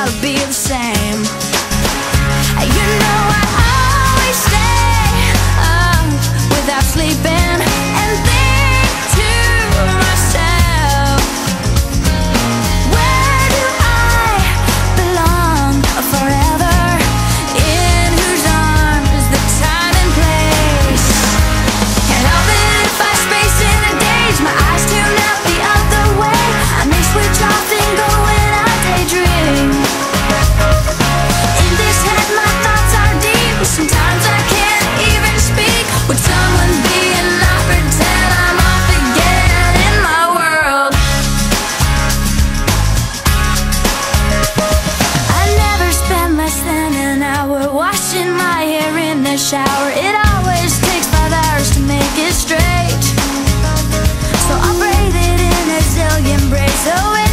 be the same. You know I always stay up without sleeping and think to myself, where do I belong forever? In whose arms the time and place? Can't help it if I space in a daze. My eyes tune out the other way. I may switch off and go when I daydream. In this head my thoughts are deep. Sometimes I can't even speak. Would someone be and not pretend I'm off again in my world? I never spend less than an hour washing my hair in the shower. It always takes 5 hours to make it straight, so I'll braid it in a zillion braids. So